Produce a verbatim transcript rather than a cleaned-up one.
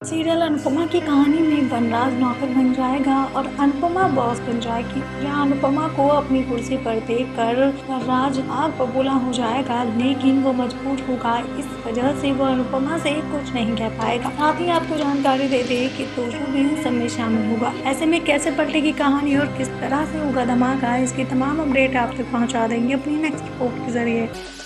Serial Anupama की कहानी में वनराज नौकर बन जाएगा और अनुपमा बॉस बन जाएगी। यहाँ अनुपमा को अपनी कुर्सी पर देखकर वनराज आग बबूला हो जाएगा, लेकिन वो मजबूर होगा। इस वजह से वो अनुपमा से कुछ नहीं कह पाएगा। साथ ही आपको जानकारी दे दे कि तोशू भी इन सब में शामिल होगा। ऐसे में कैसे पलटेगी कहानी और किस तरह से होगा धमाका, इसकी तमाम अपडेट आप तक पहुँचा देंगे अपनी नेक्स्ट रिपोर्ट के जरिए।